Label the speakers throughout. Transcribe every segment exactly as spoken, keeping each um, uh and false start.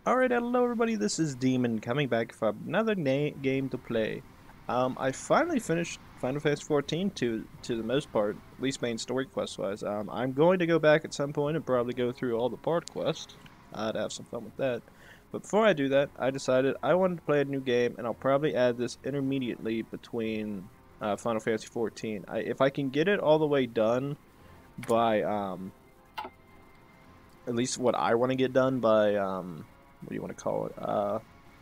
Speaker 1: Alright, hello everybody, this is Demon coming back for another game to play. Um, I finally finished Final Fantasy fourteen to to the most part, at least main story quest wise. Um, I'm going to go back at some point and probably go through all the part quests. I'd have some fun with that. But before I do that, I decided I wanted to play a new game, and I'll probably add this intermediately between uh, Final Fantasy fourteen. I, if I can get it all the way done by um, at least what I want to get done by um, what do you want to call it? Uh,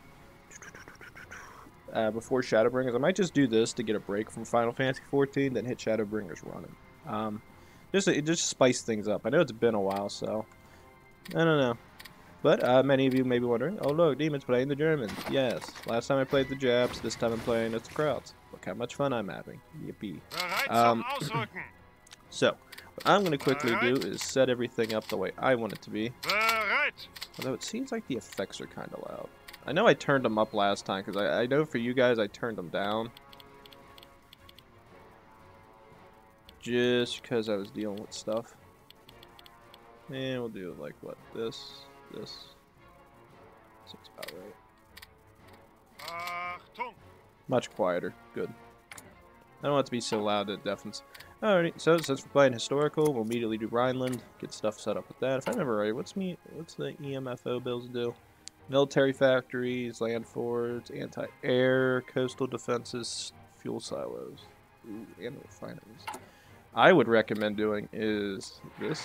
Speaker 1: uh, before Shadowbringers, I might just do this to get a break from Final Fantasy fourteen, then hit Shadowbringers running. Um, just it just spice things up. I know it's been a while, so I don't know. But uh, many of you may be wondering, oh look, Demon's playing the Germans. Yes, last time I played the Japs, this time I'm playing it's the Krauts. Look how much fun I'm having. Yippee.
Speaker 2: Bereit zum
Speaker 1: Um,
Speaker 2: Ausrücken.
Speaker 1: so, what I'm going to quickly do is set everything up the way I want it to be.
Speaker 2: Bereit.
Speaker 1: Although it seems like the effects are kind of loud. I know I turned them up last time, because I, I know for you guys I turned them down. Just because I was dealing with stuff. And we'll do like, what, this, this. Seems about right.
Speaker 2: Achtung.
Speaker 1: Much quieter. Good. I don't want it to be so loud that it deafens. Alrighty, so since we're playing historical, we'll immediately do Rhineland, get stuff set up with that. If I remember right, what's me what's the E M F O bills do? Military factories, land forts, anti-air, coastal defenses, fuel silos, ooh, and refineries. I would recommend doing is this,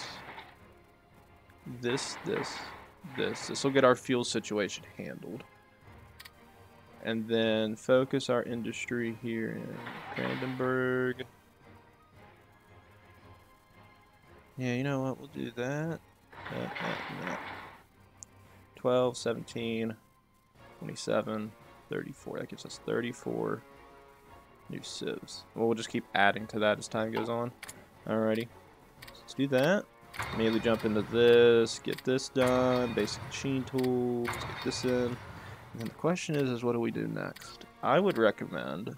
Speaker 1: this, this, this. This will get our fuel situation handled. And then focus our industry here in Brandenburg. Yeah, you know what? We'll do that. That, that, that. twelve, seventeen, twenty-seven, thirty-four. That gives us thirty-four new civs. Well, we'll just keep adding to that as time goes on. Alrighty. Let's do that. Immediately jump into this. Get this done. Basic machine tools. Get this in. And then the question is, is what do we do next? I would recommend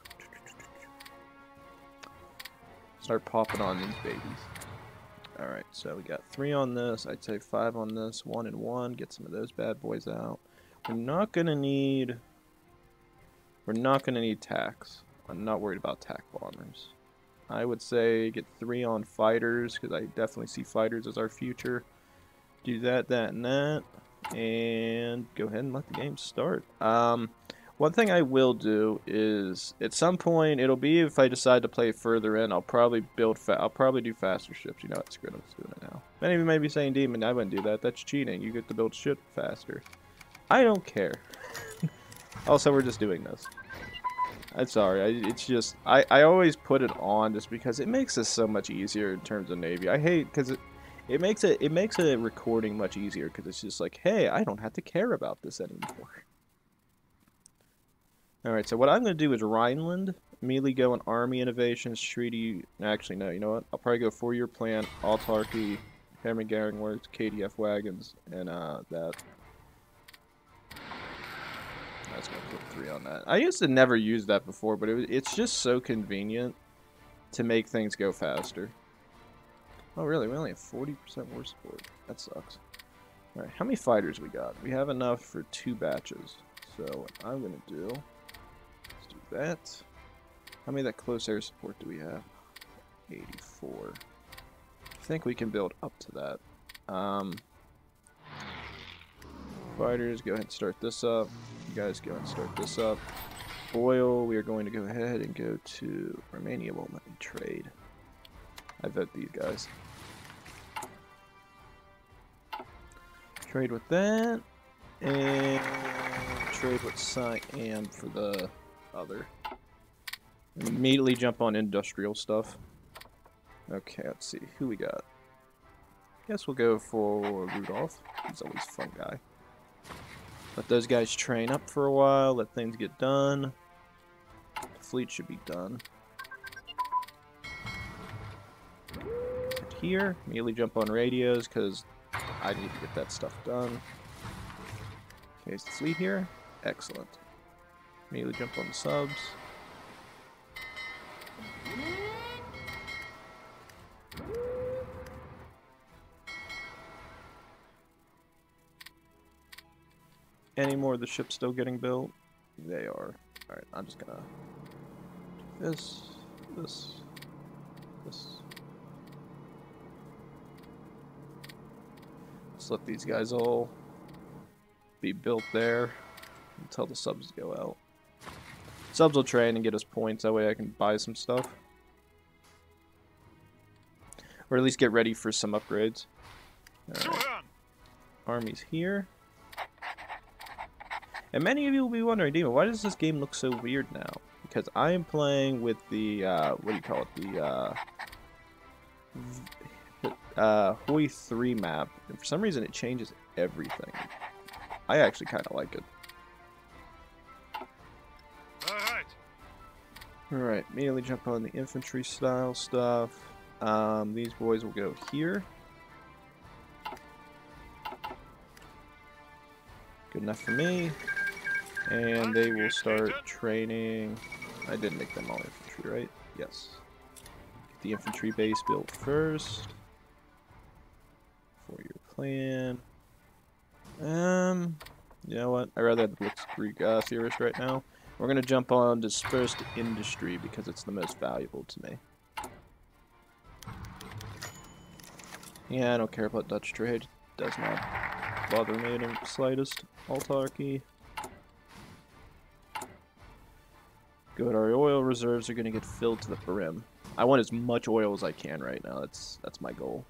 Speaker 1: start popping on these babies. Alright, so we got three on this, I'd say five on this, one and one, get some of those bad boys out. We're not gonna need we're not gonna need tax. I'm not worried about tac bombers. I would say get three on fighters, because I definitely see fighters as our future. Do that, that, and that. And go ahead and let the game start. Um One thing I will do is, at some point, it'll be if I decide to play further in, I'll probably build, fa I'll probably do faster ships. You know what, screw it, I'm just doing it now. Many of you may be saying, Demon, I wouldn't do that. That's cheating. You get to build ship faster. I don't care. Also, we're just doing this. I'm sorry. I, it's just, I, I always put it on just because it makes this so much easier in terms of Navy. I hate, because it, it makes it, it makes a recording much easier, because it's just like, hey, I don't have to care about this anymore. Alright, so what I'm going to do is Rhineland, immediately go on Army Innovations, Treaty, actually no, you know what, I'll probably go four-year plan, Autarky, Hammer Garing Works, K D F Wagons, and uh, that. That's going to put three on that. I used to never use that before, but it was, it's just so convenient to make things go faster. Oh really, we only have forty percent war support, that sucks. Alright, how many fighters we got? We have enough for two batches, so what I'm going to do... that. How many of that close air support do we have? eighty-four. I think we can build up to that. Um, fighters, go ahead and start this up. You guys go ahead and start this up. Oil, we are going to go ahead and go to Romania. Won't let me trade. I vote these guys. Trade with that. And trade with Siam for the other. Immediately jump on industrial stuff. Okay, let's see who we got. Guess we'll go for Rudolph. He's always a fun guy. Let those guys train up for a while. Let things get done. The fleet should be done. Sit here. Immediately jump on radios because I need to get that stuff done. Okay, is the fleet here? Excellent. Immediately jump on the subs. any more of the ships still getting built? They are. Alright, I'm just gonna do this, this, this. Let's let these guys all be built there until the subs go out. Subs will train and get us points, that way I can buy some stuff. Or at least get ready for some upgrades. Alright. Army's here. And many of you will be wondering, Demon, why does this game look so weird now? Because I am playing with the, uh, what do you call it? The, uh, uh, Hoi three map. And for some reason it changes everything. I actually kind of like it. Alright. Alright, immediately jump on the infantry style stuff. Um, these boys will go here. Good enough for me. And they will start training. I did make them all infantry, right? Yes. Get the infantry base built first. For your plan. Um, you know what? I'd rather have the Blitzkrieg uh, Series right now. We're going to jump on Dispersed Industry because it's the most valuable to me. Yeah, I don't care about Dutch trade. Does not bother me in the slightest. Autarky. Good, our oil reserves are going to get filled to the brim. I want as much oil as I can right now. That's that's my goal.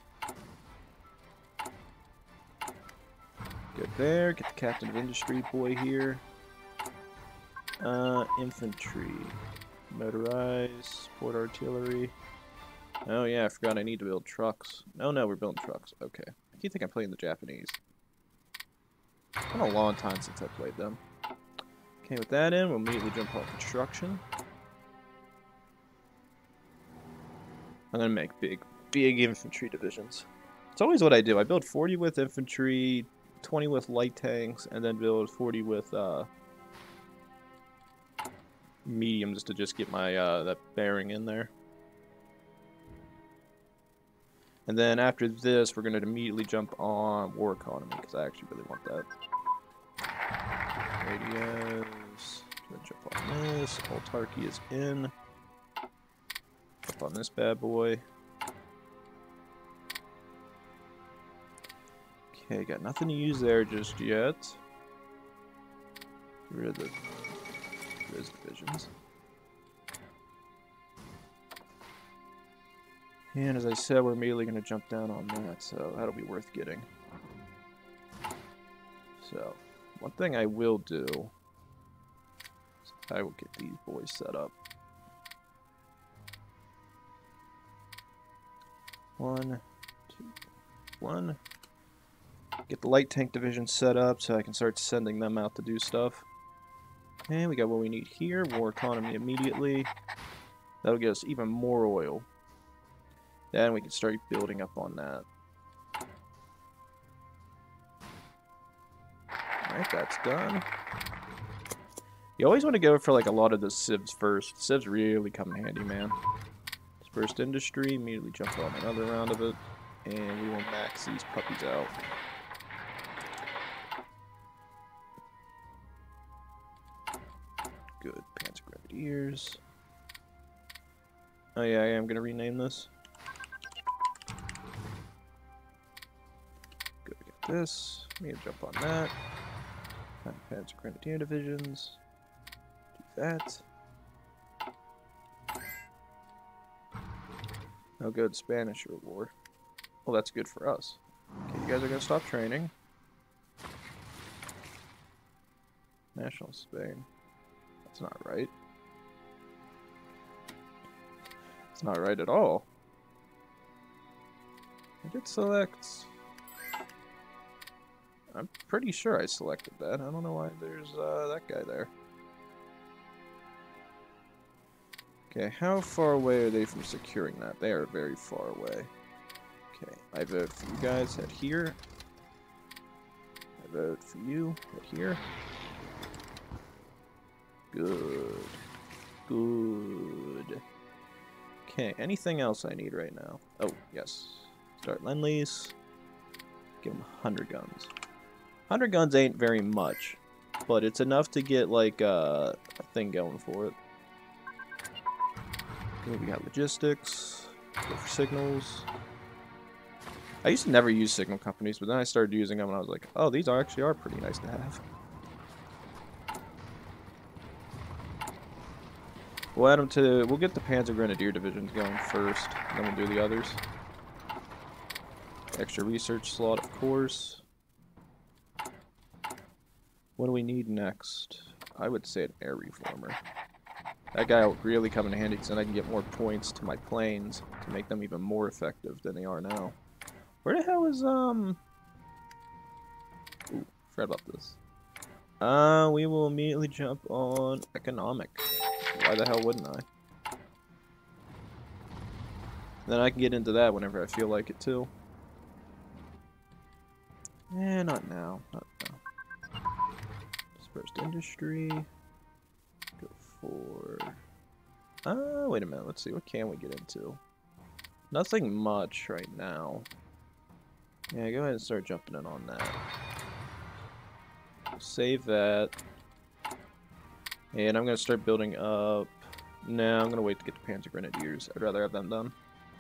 Speaker 1: Good there. Get the Captain of Industry boy here. Uh, infantry. Motorized. Support artillery. Oh yeah, I forgot I need to build trucks. No, no, we're building trucks. Okay. I keep thinking I'm playing the Japanese. It's been a long time since I played them. Okay, with that in, we'll immediately jump on construction. I'm gonna make big, big infantry divisions. It's always what I do. I build forty with infantry, twenty with light tanks, and then build forty with uh, mediums to just get my uh, that bearing in there. And then after this, we're gonna immediately jump on war economy because I actually really want that. Radios. Gonna jump on this. Autarky is in. Jump on this bad boy. Okay, got nothing to use there just yet. Get rid of the, those divisions. And as I said, we're immediately going to jump down on that, so that'll be worth getting. So, one thing I will do is I will get these boys set up. One, two, one. Get the light tank division set up so I can start sending them out to do stuff. And we got what we need here. War economy immediately. That'll get us even more oil. Then we can start building up on that. Alright, that's done. You always want to go for like a lot of the civs first. Civs really come in handy, man. Dispersed Industry, immediately jump on another round of it. And we will max these puppies out. Good. Panzer Grenadiers. Oh yeah, I am going to rename this. Good, we got this. Need to jump on that. Panzer Grenadier divisions. Do that. Oh good, Spanish War. Well, that's good for us. Okay, you guys are going to stop training. National Spain. That's not right. It's not right at all. I did select... I'm pretty sure I selected that. I don't know why there's uh, that guy there. Okay, how far away are they from securing that? They are very far away. Okay, I vote for you guys. Head here. I vote for you. Head here. Good. Good. Okay, anything else I need right now? Oh, yes. Start Lend-Lease. Give them one hundred guns. one hundred guns ain't very much, but it's enough to get like uh, a thing going for it. Okay, we got logistics. Go for signals. I used to never use signal companies, but then I started using them and I was like, oh, these are actually are pretty nice to have. We'll add them to, we'll get the Panzer Grenadier divisions going first, then we'll do the others. Extra research slot, of course. What do we need next? I would say an air reformer. That guy will really come in handy because then I can get more points to my planes to make them even more effective than they are now. Where the hell is, um... Ooh, forgot about this. Uh, we will immediately jump on economic. Why the hell wouldn't I? Then I can get into that whenever I feel like it, too. Eh, not now. Not now. Dispersed industry. Go for... Uh, wait a minute. Let's see. What can we get into? Nothing much right now. Yeah, go ahead and start jumping in on that. Save that. And I'm going to start building up... No, I'm going to wait to get the Panzer Grenadiers. I'd rather have them done.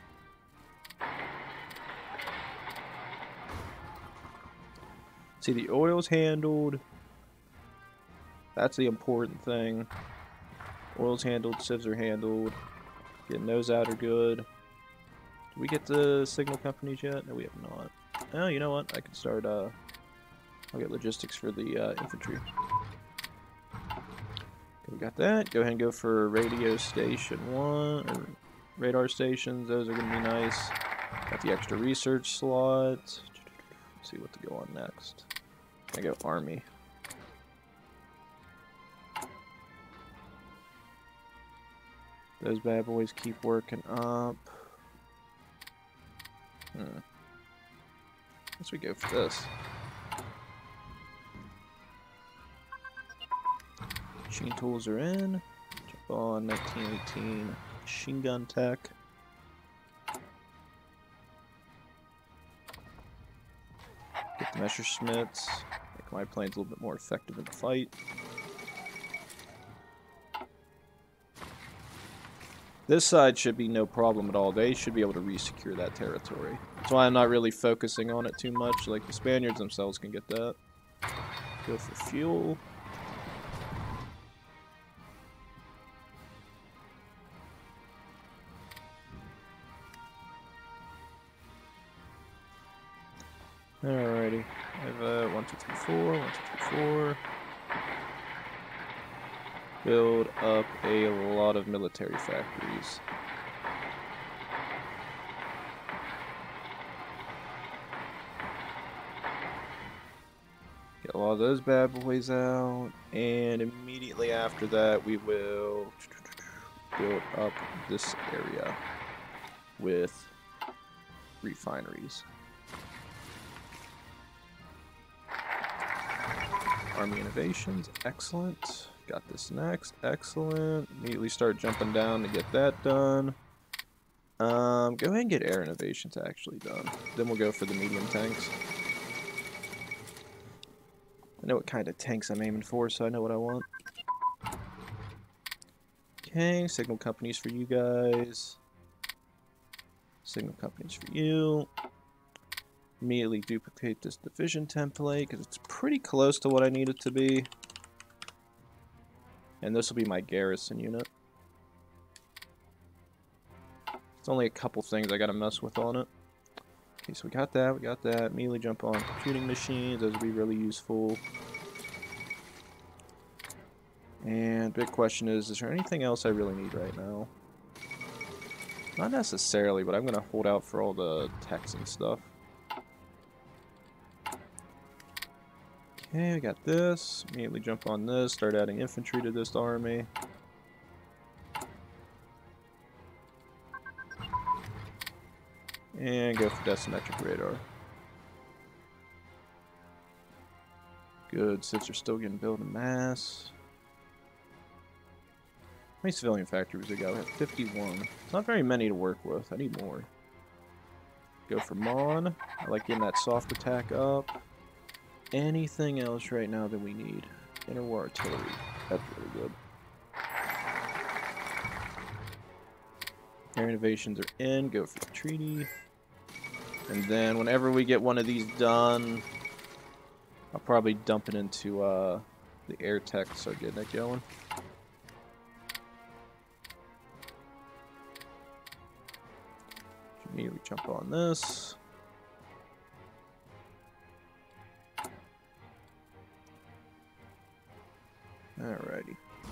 Speaker 1: See, the oil's handled. That's the important thing. Oil's handled, civs are handled. Getting those out are good. Did we get the signal companies yet? No, we have not. Oh, you know what? I can start, uh... I'll get logistics for the uh, infantry. Okay, we got that. Go ahead and go for radio station one, or radar stations. Those are going to be nice. Got the extra research slot. Let's see what to go on next. I go army. Those bad boys keep working up. Hmm. Guess we go for this. Machine tools are in. Jump on nineteen eighteen machine gun tech. Get the Messerschmitts. Make my planes a little bit more effective in the fight. This side should be no problem at all. They should be able to re-secure that territory. That's why I'm not really focusing on it too much. Like, the Spaniards themselves can get that. Go for fuel. Alrighty. I have uh, one, two, three, four, one, two, three, four. Build up a lot of military factories. Get a lot of those bad boys out, and immediately after that we will build up this area with refineries. Army innovations, excellent. Got this next, excellent. Immediately start jumping down to get that done. Um, go ahead and get air innovations actually done. Then we'll go for the medium tanks. I know what kind of tanks I'm aiming for, so I know what I want. Okay, signal companies for you guys. Signal companies for you. Immediately duplicate this division template because it's pretty close to what I need it to be. And this will be my garrison unit. It's only a couple things I gotta mess with on it. Okay, so we got that, we got that. Immediately jump on computing machines, those will be really useful. And big question is, is there anything else I really need right now? Not necessarily, but I'm gonna hold out for all the techs and stuff. Okay, we got this. Immediately jump on this, start adding infantry to this army. And go for decimetric radar. Good, sits are still getting built in mass. How many civilian factories we got? We have fifty-one. Not very many to work with. I need more. Go for Mon. I like getting that soft attack up. Anything else right now that we need? Interwar artillery. That's really good. Air innovations are in. Go for the treaty. And then whenever we get one of these done, I'll probably dump it into uh, the air tech to start getting it going. Immediately jump on this. Alrighty.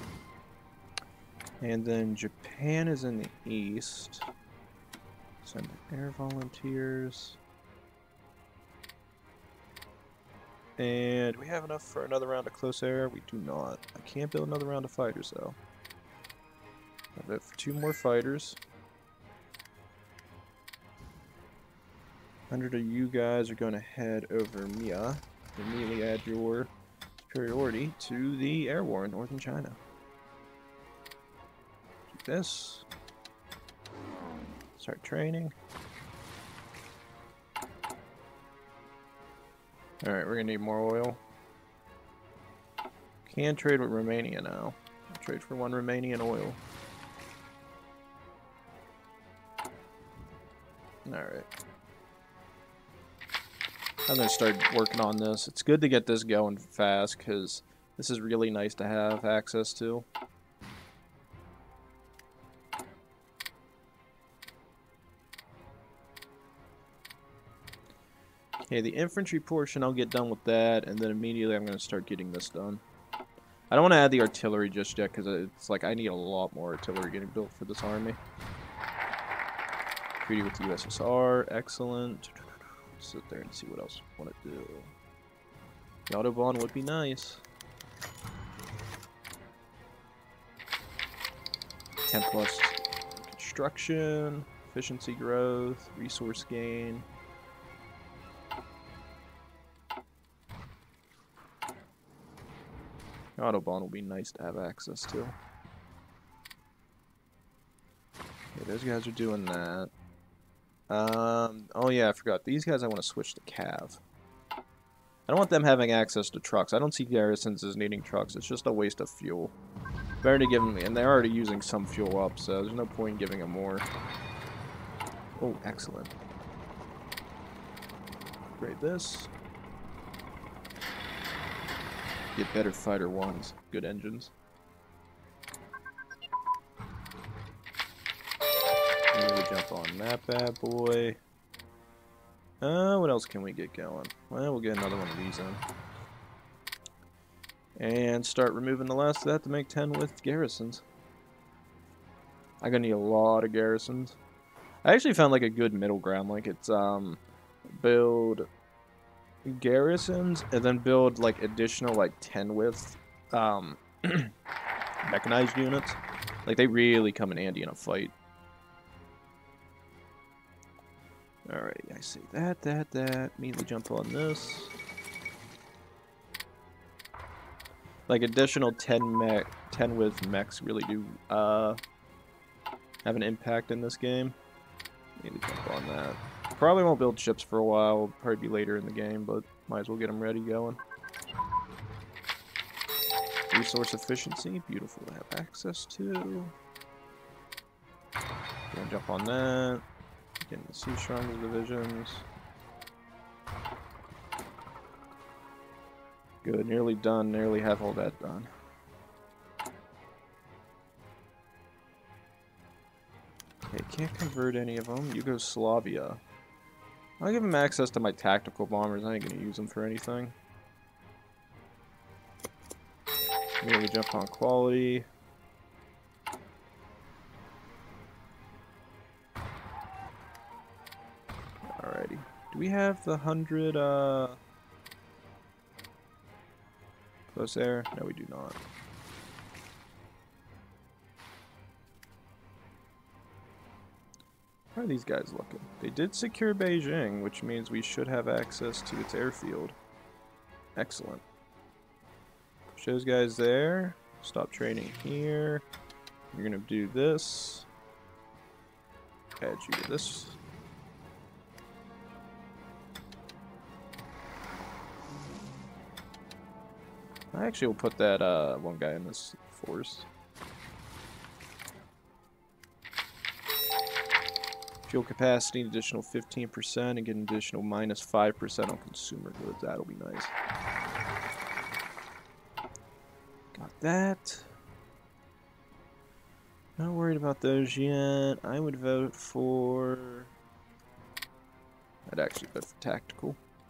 Speaker 1: And then Japan is in the east. Send air volunteers. And do we have enough for another round of close air? We do not. I can't build another round of fighters though. I'll vote for two more fighters. one hundred of you guys are going to head over Mia. Immediately add your superiority to the air war in northern China. Do this. Start training. Alright, we're going to need more oil. Can trade with Romania now. I'll trade for one Romanian oil. Alright. I'm going to start working on this. It's good to get this going fast because this is really nice to have access to. Okay, the infantry portion, I'll get done with that, and then immediately I'm going to start getting this done. I don't want to add the artillery just yet because it's like I need a lot more artillery getting built for this army. Treaty with the U S S R, excellent. Sit there and see what else I want to do. The Autobahn would be nice. ten plus construction, efficiency growth, resource gain. Autobahn will be nice to have access to. Okay, those guys are doing that. Um, oh yeah, I forgot. These guys I want to switch to Cav. I don't want them having access to trucks. I don't see garrisons as needing trucks. It's just a waste of fuel. Better to give them, and they're already using some fuel up, so there's no point in giving them more. Oh, excellent. Upgrade this. Get better fighter ones. Good engines. We'll jump on that bad boy. Uh, what else can we get going? Well, we'll get another one of these in. And start removing the last of that to make ten with garrisons. I'm gonna need a lot of garrisons. I actually found like a good middle ground. Like it's um, build garrisons and then build like additional like ten width um, mechanized units. Like they really come in handy in a fight. Alright, I see that, that, that. Immediately jump on this. Like additional ten mech, ten width mechs really do uh, have an impact in this game. Immediately jump on that. Probably won't build ships for a while. Will probably be later in the game, but might as well get them ready going. Resource efficiency, beautiful to have access to. Gonna jump on that. Getting the Sea Strong's divisions. Good, nearly done. Nearly have all that done. Okay, can't convert any of them. Yugoslavia. I'll give them access to my tactical bombers. I ain't gonna use them for anything. Nearly jump on quality. Alrighty. Do we have the hundred uh close air? No, we do not. How are these guys looking? They did secure Beijing, which means we should have access to its airfield. Excellent. Push those guys there. Stop training here. You're gonna do this. Add you to this. I actually will put that uh, one guy in this force. Fuel capacity, an additional fifteen percent, and get an additional minus five percent on consumer goods. That'll be nice. Got that. Not worried about those yet. I would vote for... I'd actually vote for tactical.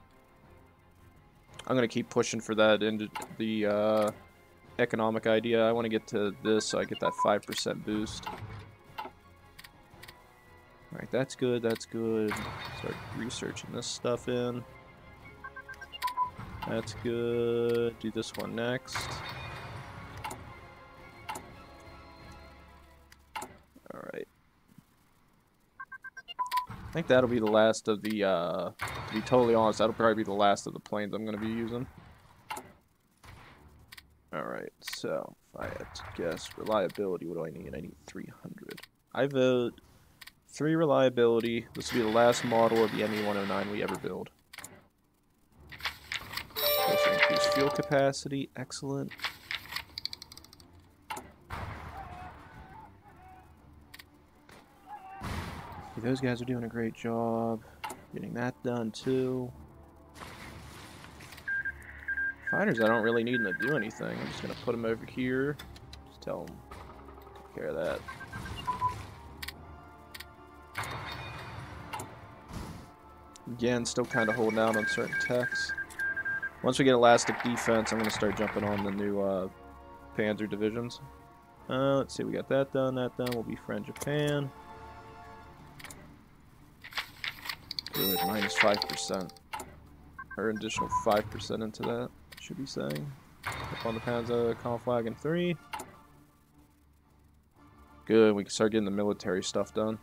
Speaker 1: I'm going to keep pushing for that into the uh, economic idea. I want to get to this so I get that five percent boost. Alright, that's good, that's good. Start researching this stuff in. That's good. Do this one next. Alright. I think that'll be the last of the, uh, to be totally honest, that'll probably be the last of the planes I'm going to be using. Alright, so, if I had to guess, reliability, what do I need? I need three hundred. I vote three reliability. This will be the last model of the M E one oh nine we ever build. Also increase fuel capacity, excellent. Those guys are doing a great job getting that done too. Fighters, I don't really need them to do anything. I'm just gonna put them over here. Just tell them take care of that. Again, still kind of holding out on certain techs. Once we get elastic defense, I'm gonna start jumping on the new uh, Panzer divisions. Uh, let's see, we got that done. That done. We'll befriend Japan. Good, minus five percent. Or an additional five percent into that, should be saying. Up on the Panzer Kampfwagen three. Good, we can start getting the military stuff done.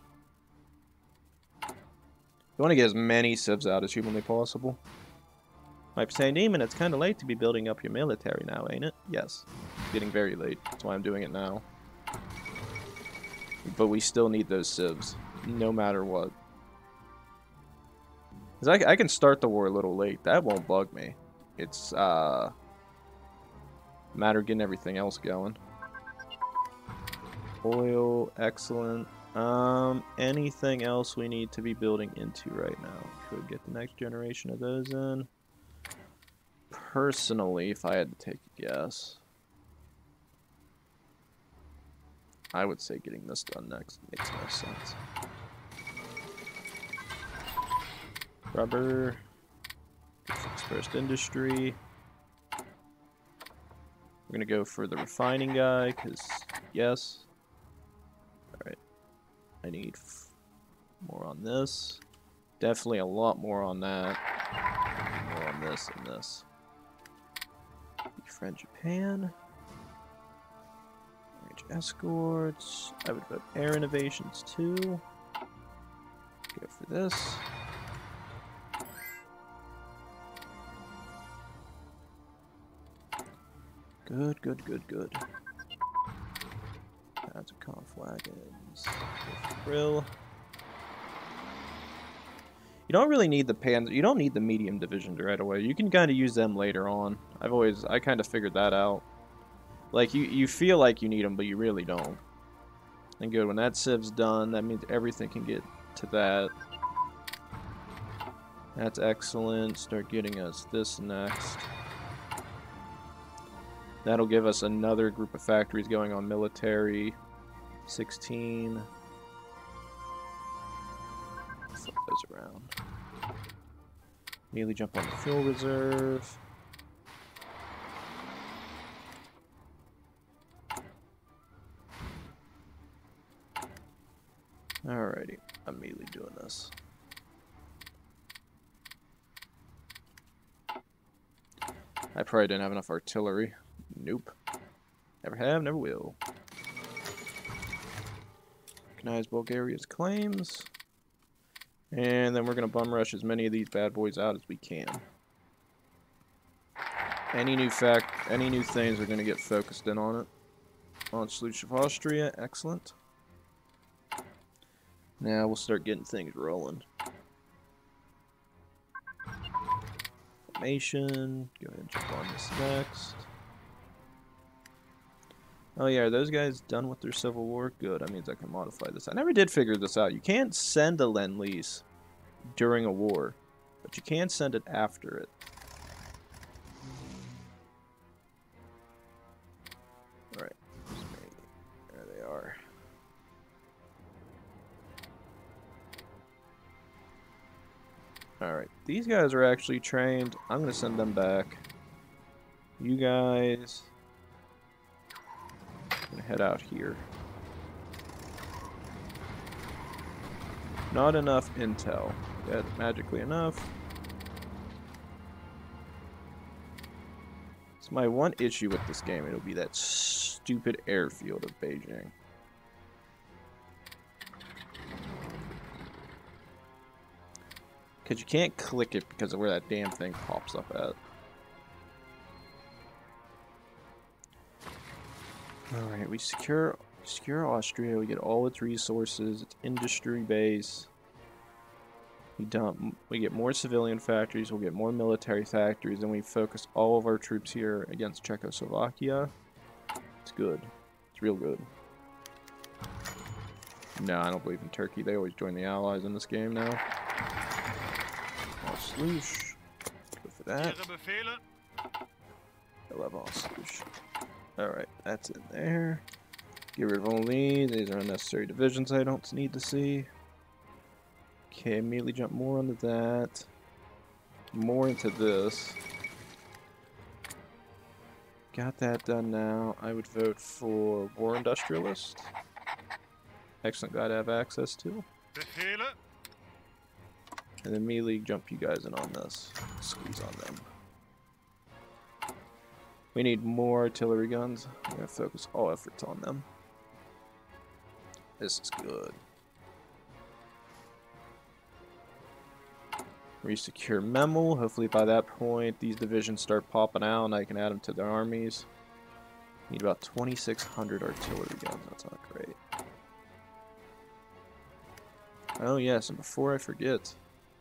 Speaker 1: You want to get as many civs out as humanly possible. Might be saying, Demon, it's kind of late to be building up your military now, ain't it? Yes, it's getting very late. That's why I'm doing it now. But we still need those civs, no matter what. Cause I, I can start the war a little late. That won't bug me. It's uh, a matter of getting everything else going. Oil, excellent. Um, anything else we need to be building into right now? Could get the next generation of those in. Personally, if I had to take a guess, I would say getting this done next makes no sense. Rubber, first industry. We're gonna go for the refining guy, cause yes. All right, I need f more on this. Definitely a lot more on that. More on this and this. Befriend Japan. Range escorts. I would vote air innovations too. Go for this. Good, good, good, good. That's a Kampfwagons. Grill. You don't really need the Panzer. You don't need the medium division right away. You can kind of use them later on. I've always, I kind of figured that out. Like you, you feel like you need them, but you really don't. And good, when that civ's done, that means everything can get to that. That's excellent. Start getting us this next. That'll give us another group of factories going on military. sixteen. Flip those around. Immediately jump on the fuel reserve. Alrighty, I'm immediately doing this. I probably didn't have enough artillery. Nope. Never have, never will. Recognize Bulgaria's claims. And then we're going to bum rush as many of these bad boys out as we can. Any new fact, any new things are going to get focused in on it. On Sluch of Austria, excellent. Now we'll start getting things rolling. Formation, go ahead and jump on this next. Oh yeah, are those guys done with their civil war? Good, that means I can modify this. I never did figure this out. You can't send a Lend-Lease during a war, but you can send it after it. Alright, there they are. Alright, these guys are actually trained. I'm going to send them back. You guys can head out here. Not enough intel. Yet, magically enough. It's my one issue with this game. It'll be that stupid airfield of Beijing. Because you can't click it because of where that damn thing pops up at. Alright, we secure secure Austria, we get all its resources, its industry base. We dump we get more civilian factories, we'll get more military factories, and we focus all of our troops here against Czechoslovakia. It's good. It's real good. No, I don't believe in Turkey. They always join the Allies in this game now. Sloosh. Go for that. I love all sloosh. Alright, that's in there. Get rid of only. These are unnecessary divisions I don't need to see. Okay, immediately jump more onto that. More into this. Got that done now. I would vote for War Industrialist. Excellent guy to have access to. And then melee jump you guys in on this. Squeeze on them. We need more artillery guns. I'm going to focus all efforts on them. This is good. Resecure Memel. Hopefully by that point these divisions start popping out and I can add them to their armies. Need about twenty-six hundred artillery guns. That's not great. Oh yes, and before I forget...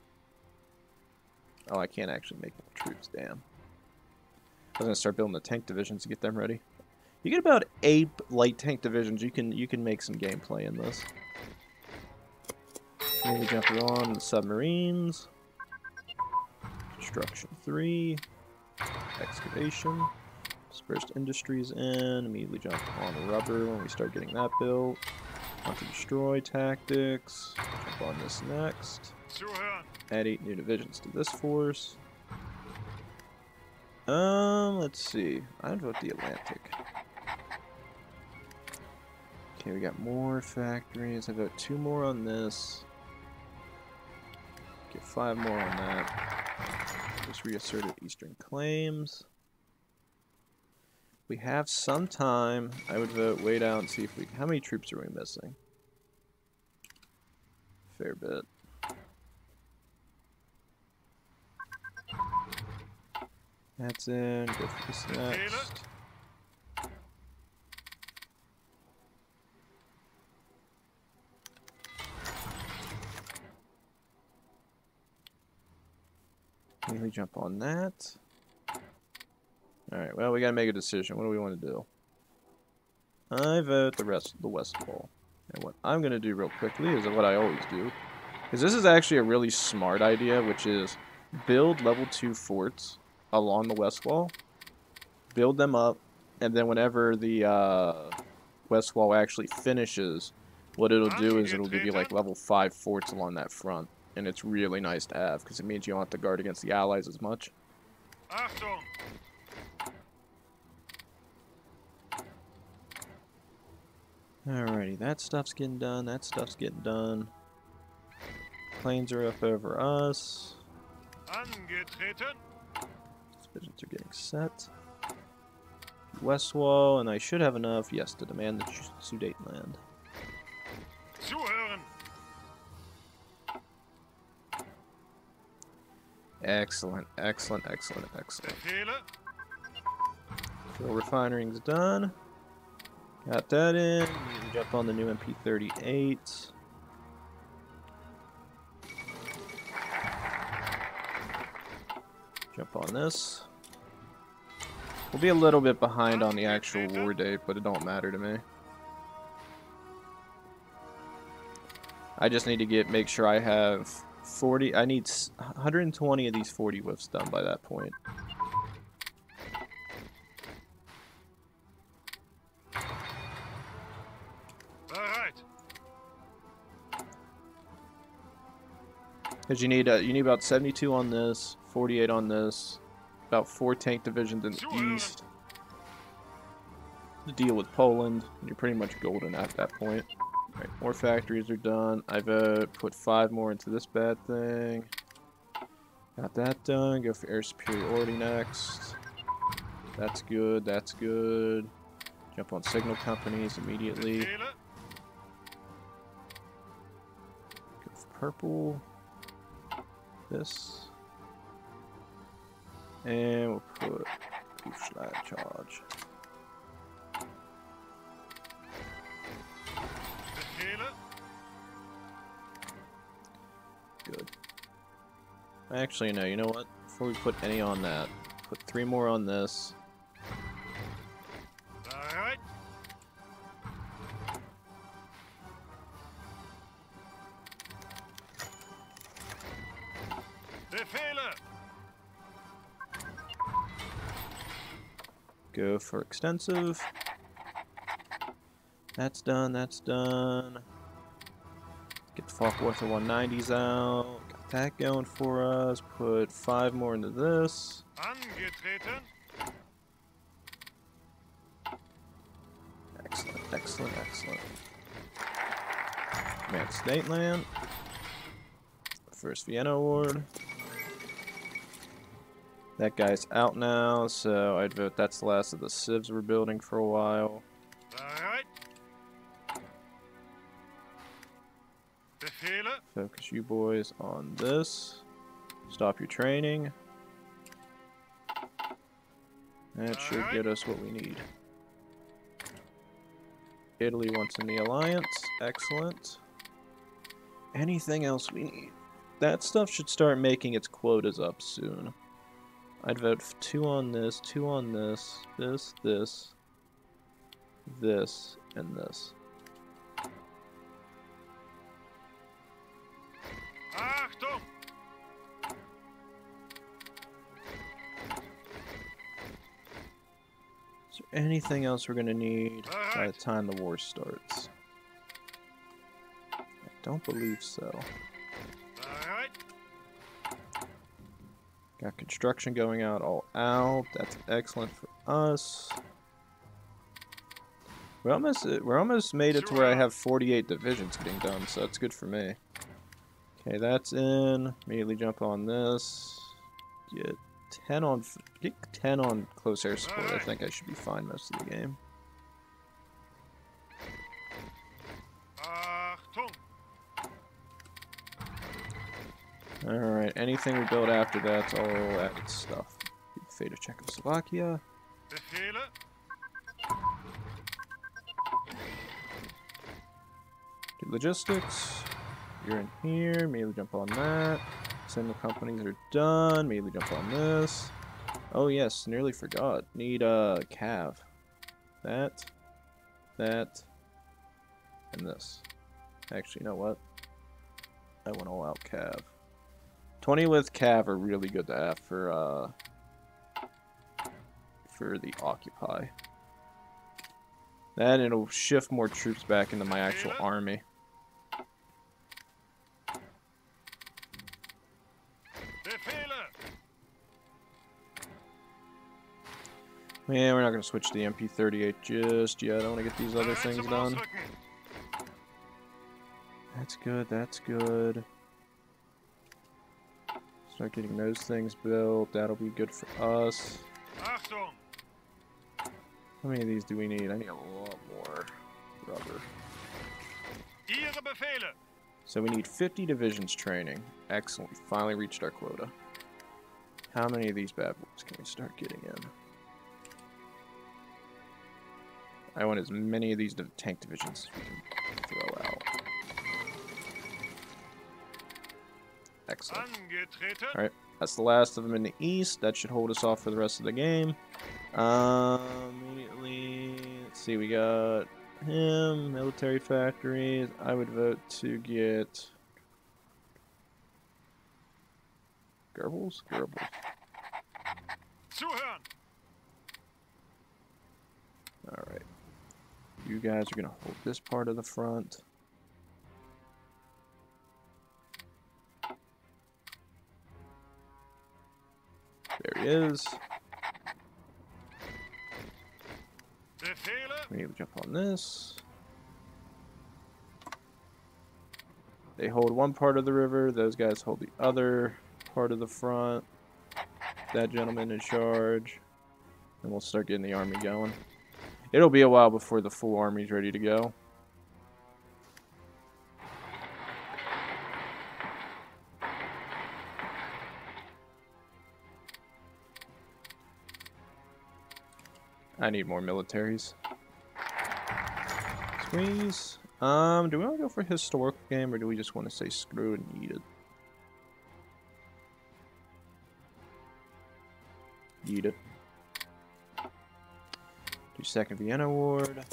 Speaker 1: Oh, I can't actually make more troops, damn. I was gonna start building the tank divisions to get them ready. You get about eight light tank divisions, you can you can make some gameplay in this. Maybe jump on the submarines. Construction three. Excavation. Dispersed industries in. Immediately jump on rubber when we start getting that built. On to destroy tactics. Jump on this next. Add eight new divisions to this force. Um, let's see. I'd vote the Atlantic. Okay, we got more factories. I vote two more on this. Get five more on that. Just reasserted Eastern claims. We have some time. I would vote wait out and see if we. How many troops are we missing? Fair bit. That's in. Go for this next. Can we jump on that? Alright, well, we gotta make a decision. What do we want to do? I vote the rest of the West Wall. And what I'm gonna do real quickly is what I always do. Because this is actually a really smart idea, which is build level two forts along the West Wall. Build them up, and then whenever the uh, West Wall actually finishes, what it'll do is it'll give you like level five forts along that front. And it's really nice to have, because it means you don't have to guard against the Allies as much. Alrighty, that stuff's getting done, that stuff's getting done. Planes are up over us. Divisions are getting set. West Wall, and I should have enough, yes, to demand the Sudetenland. Excellent, excellent, excellent, excellent. So refinering's done. Got that in. You can jump on the new M P thirty-eight. Jump on this. We'll be a little bit behind on the actual war date, but it don't matter to me. I just need to get make sure I have forty. I need one hundred twenty of these forty whiffs done by that point. Because you need uh, you need about seventy-two on this, forty-eight on this, about four tank divisions in the east. To deal with Poland, and you're pretty much golden at that point. Alright, more factories are done. I've uh, put five more into this bad thing. Got that done. Go for air superiority next. That's good, that's good. Jump on signal companies immediately. Go for purple. This. And we'll put slide charge. Good. Actually, no, you know what? Before we put any on that, put three more on this.
Speaker 2: Alright.
Speaker 1: Go for extensive. That's done, that's done. Get the Falkworth one nineties out. Got that going for us. Put five more into this.
Speaker 2: Angetreten.
Speaker 1: Excellent, excellent, excellent. Command State Land. First Vienna Award. That guy's out now, so I'd vote that's the last of the civs we're building for a while.
Speaker 2: Alright. Befehle.
Speaker 1: Focus you boys on this. Stop your training. That should get us what we need. Italy wants in the alliance. Excellent. Anything else we need? That stuff should start making its quotas up soon. I'd vote two on this, two on this, this, this, this, and this.
Speaker 2: Achtung!
Speaker 1: Is there anything else we're gonna need by the time the war starts? I don't believe so.
Speaker 2: Alright.
Speaker 1: Got construction going out all out. That's excellent for us. We're almost we're almost made it to where I have forty-eight divisions getting done, so that's good for me. Okay, that's in. Immediately jump on this. Get ten on get ten on close air support. I think I should be fine most of the game.
Speaker 2: Achtung!
Speaker 1: Alright, anything we build after that's all added stuff. Fate of Czechoslovakia.
Speaker 2: Befehle.
Speaker 1: Do logistics. You're in here. Immediately jump on that. Signal companies are done. Immediately jump on this. Oh yes, nearly forgot. Need a uh, Cav. That. That. And this. Actually, you know what? I went all out Cav. twenty with Cav are really good to have for uh for the Occupy. Then it'll shift more troops back into my actual army. Yeah, we're not gonna switch to the M P thirty-eight just yet. I want to get these other things done. That's good, that's good. Start getting those things built. That'll be good for us. How many of these do we need? I need a lot more rubber. So we need fifty divisions training. Excellent. We finally reached our quota. How many of these bad boys can we start getting in? I want as many of these tank divisions as we can throw out. Excellent. Alright, that's the last of them in the east. That should hold us off for the rest of the game. Um, immediately, let's see, we got him, military factories. I would vote to get Goebbels? Goebbels.
Speaker 2: Zuhören!
Speaker 1: Alright. You guys are going to hold this part of the front. There he is.
Speaker 2: Befehle!
Speaker 1: We need to jump on this. They hold one part of the river. Those guys hold the other part of the front. That gentleman in charge. And we'll start getting the army going. It'll be a while before the full army's ready to go. I need more militaries. Squeeze. Um, do we want to go for a historical game, or do we just want to say screw and eat it? Eat it. Do Second Vienna Award.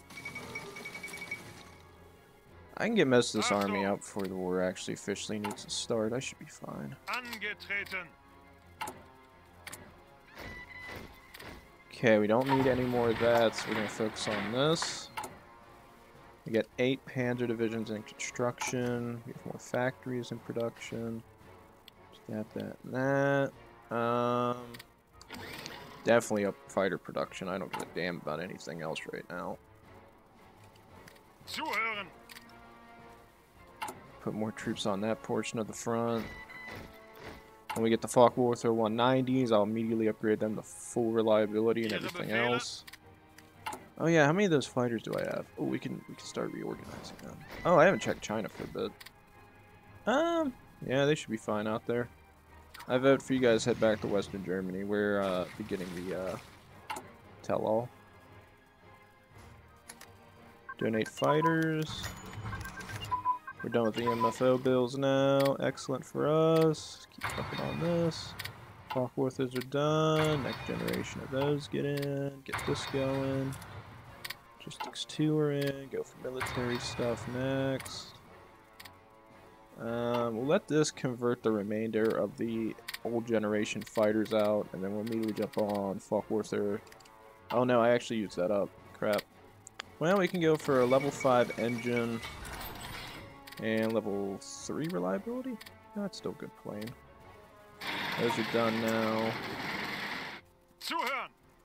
Speaker 1: I can get most of this army out before the war actually officially needs to start. I should be fine.
Speaker 2: Angetreten!
Speaker 1: Okay, we don't need any more of that, so we're going to focus on this. We got eight Panzer divisions in construction. We have more factories in production. Got that and that. Um, definitely up fighter production. I don't give a damn about anything else right now.
Speaker 2: Zuhören!
Speaker 1: Put more troops on that portion of the front. When we get the Focke-Wulf one nineties, I'll immediately upgrade them to full reliability and everything else. Oh yeah, how many of those fighters do I have? Oh, we can we can start reorganizing them. Oh, I haven't checked China for a bit. Um, yeah, they should be fine out there. I vote for you guys to head back to Western Germany. We're uh, beginning the uh, tell-all. Donate fighters. We're done with the M F O bills now. Excellent for us. Keep working on this. Focke-Wulfs are done. Next generation of those get in. Get this going. Logistics two are in. Go for military stuff next. Um, we'll let this convert the remainder of the old generation fighters out, and then we'll immediately jump on Focke-Wulf. Oh no, I actually used that up. Crap. Well, we can go for a level five engine. And level three reliability? That's still good plane. Those are done now.
Speaker 2: Zuhören!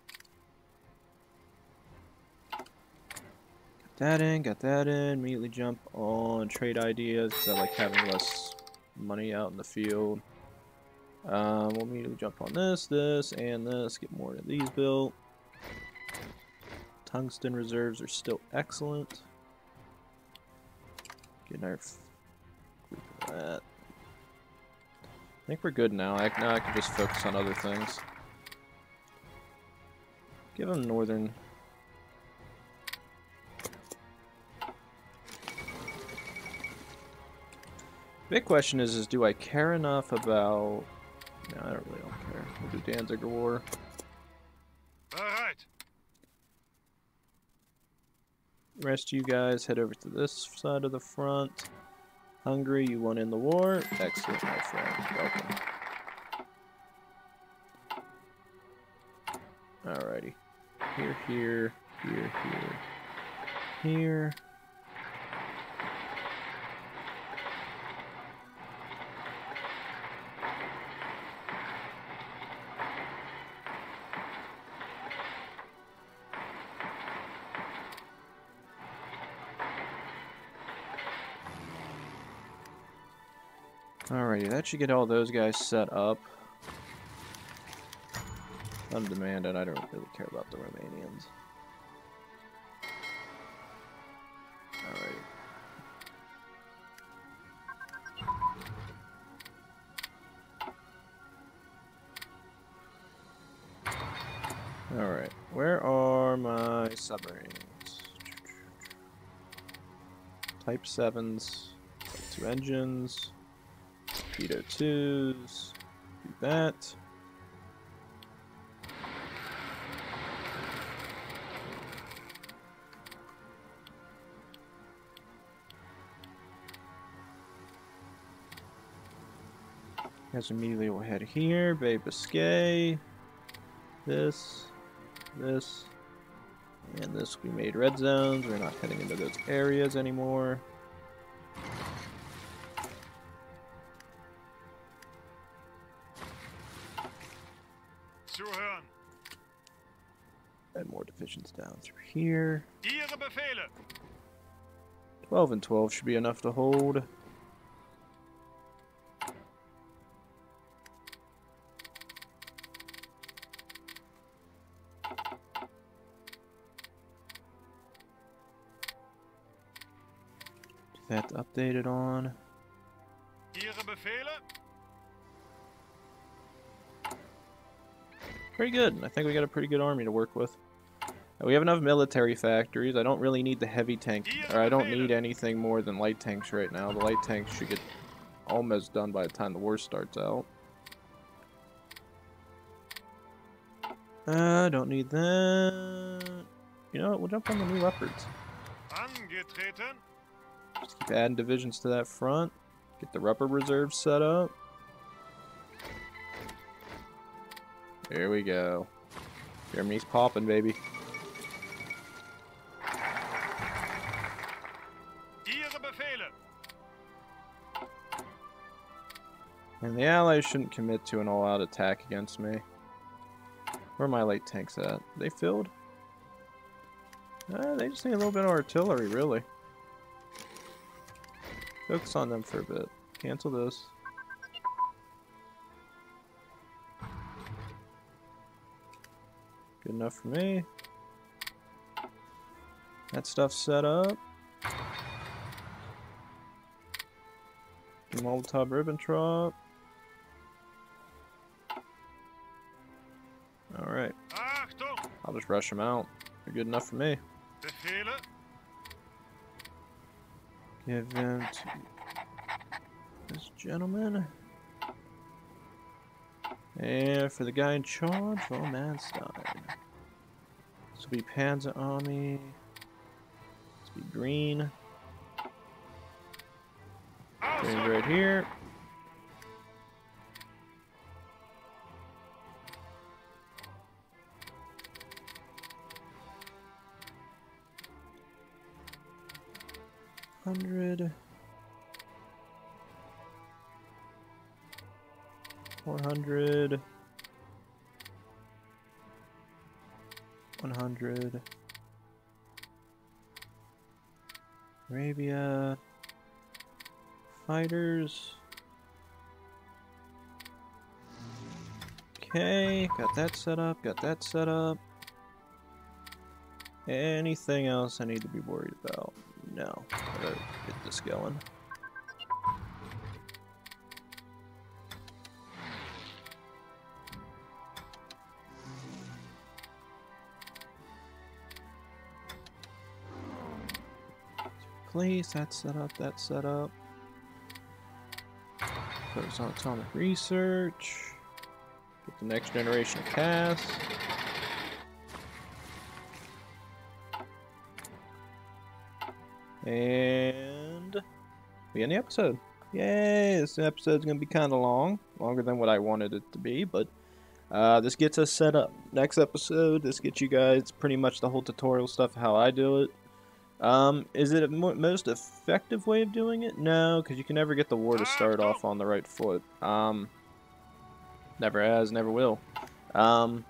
Speaker 1: Got that in, got that in. Immediately jump on trade ideas because I like having less money out in the field. Um, we'll immediately jump on this, this, and this. Get more of these built. Tungsten reserves are still excellent. Get our group of that. I think we're good now. I, now I can just focus on other things. Give them northern. Big question is, is do I care enough about... No, I don't really don't care. We'll do Danziger War.
Speaker 2: Bereit!
Speaker 1: The rest of you guys head over to this side of the front. Hungary, you won in the war. Excellent, my friend. Welcome. Alrighty. Here, here, here, here, here. Alrighty, that should get all those guys set up. Undemanded, I don't really care about the Romanians. Alright. Alright, where are my submarines? Type sevens, Type two engines. Torpedo twos, do that. Guys immediately will head here. Bay Biscay. This. This. And this we made red zones. We're not heading into those areas anymore.
Speaker 2: Zuhören.
Speaker 1: And more divisions down through here.
Speaker 2: Ihre Befehle.
Speaker 1: twelve and twelve should be enough to hold. That's updated on.
Speaker 2: Ihre Befehle.
Speaker 1: Pretty good. I think we got a pretty good army to work with. We have enough military factories. I don't really need the heavy tank, or I don't need anything more than light tanks right now. The light tanks should get almost done by the time the war starts out. I uh, don't need that. You know what? We'll jump on the new leopards.
Speaker 2: Angetreten.
Speaker 1: Just keep adding divisions to that front. Get the rubber reserves set up. There we go. Germany's popping, baby.
Speaker 2: Ihre Befehle.
Speaker 1: And the Allies shouldn't commit to an all-out attack against me. Where are my light tanks at? Are they filled? Uh, they just need a little bit of artillery, really. Focus on them for a bit. Cancel this. Good enough for me. That stuff's set up. Molotov Ribbentrop. Alright.
Speaker 2: Achtung.
Speaker 1: I'll just rush them out. They're good enough for me.
Speaker 2: Befehle.
Speaker 1: Give them to this gentleman. And for the guy in charge, von Manstein. This will be Panzer Army. This will be green. Green right here. Hundred. Four hundred. One hundred. Arabia. Fighters. Okay, got that set up, got that set up. Anything else I need to be worried about? No. Gotta get this going. Place, that's set up, that's set up. Focus on atomic research. Get the next generation of C A S. And we end the episode. Yay! This episode's gonna be kind of long, longer than what I wanted it to be, but uh, this gets us set up. Next episode, this gets you guys pretty much the whole tutorial stuff, how I do it. Um, is it a mo most effective way of doing it? No, because you can never get the war to start off on the right foot. Um, never has, never will. Um,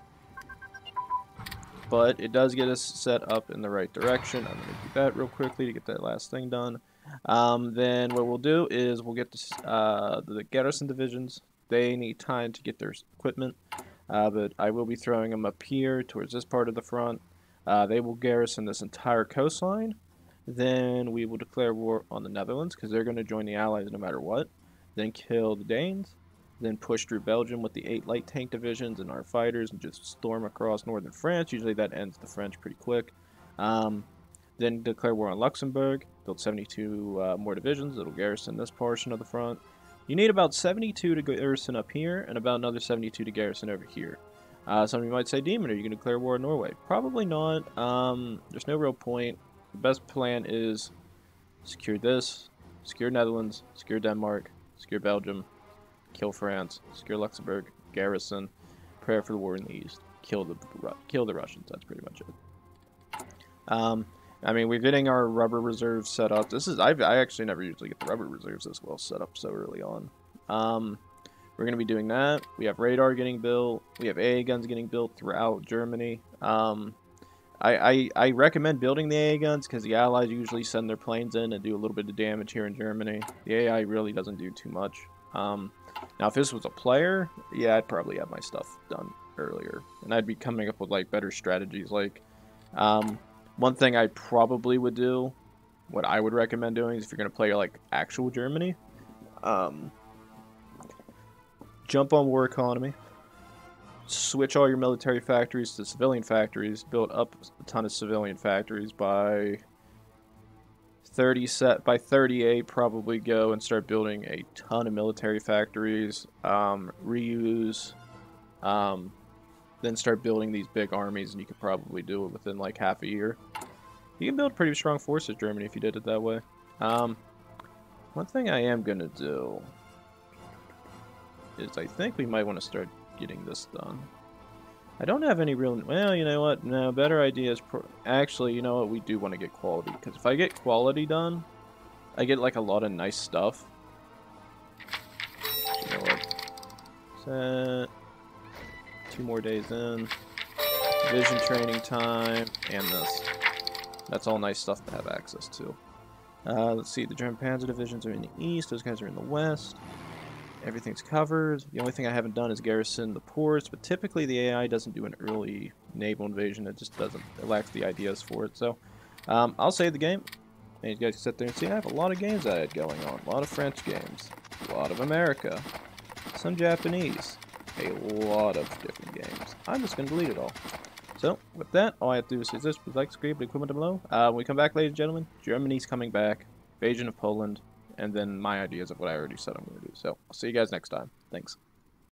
Speaker 1: but it does get us set up in the right direction. I'm going to do that real quickly to get that last thing done. Um, then what we'll do is we'll get this, uh, the garrison divisions. They need time to get their equipment, uh, but I will be throwing them up here towards this part of the front. Uh, they will garrison this entire coastline. Then we will declare war on the Netherlands because they're going to join the Allies no matter what. Then kill the Danes. Then push through Belgium with the eight light tank divisions and our fighters and just storm across northern France. Usually that ends the French pretty quick. Um, then declare war on Luxembourg. Build seventy-two uh, more divisions. It'll garrison this portion of the front. You need about seventy-two to garrison up here and about another seventy-two to garrison over here. Uh, some of you might say, Demon, are you going to declare war on Norway? Probably not. Um, there's no real point. The best plan is secure this, secure Netherlands, secure Denmark, secure Belgium, Kill France. Secure Luxembourg. Garrison. Prepare for the war in the east. Kill the kill the Russians. That's pretty much it. Um, I mean, we're getting our rubber reserves set up. This is I I actually never usually get the rubber reserves this well set up so early on. Um, we're gonna be doing that. We have radar getting built. We have A A guns getting built throughout Germany. Um, I I, I recommend building the A A guns because the Allies usually send their planes in and do a little bit of damage here in Germany. The A I really doesn't do too much. Um, now if this was a player, yeah, I'd probably have my stuff done earlier, and I'd be coming up with like better strategies. Like, um, one thing I probably would do, what I would recommend doing is if you're gonna play like actual Germany, um, jump on war economy, switch all your military factories to civilian factories, build up a ton of civilian factories by thirty set by thirty-eight, probably go and start building a ton of military factories, um, reuse, um, then start building these big armies, and you could probably do it within like half a year. You can build pretty strong forces, Germany, if you did it that way. Um, one thing I am gonna do is I think we might want to start getting this done. I don't have any real... Well, you know what? No, better idea is... Pro Actually, you know what? We do want to get quality. Because if I get quality done, I get, like, a lot of nice stuff. You know what? Set. Two more days in. Vision training time. And this. That's all nice stuff to have access to. Uh, let's see. The German Panzer divisions are in the east. Those guys are in the west. Everything's covered. The only thing I haven't done is garrison the ports, but typically the A I doesn't do an early naval invasion. It just doesn't. It lacks the ideas for it. So um, I'll save the game. And you guys can sit there and see I have a lot of games I had going on. A lot of French games. A lot of America. Some Japanese. A lot of different games. I'm just going to delete it all. So with that, all I have to do is say this. Please like, subscribe, leave a comment down below. Uh, when we come back, ladies and gentlemen, Germany's coming back. Invasion of Poland. And then my ideas of what I already said I'm going to do. So, I'll see you guys next time. Thanks.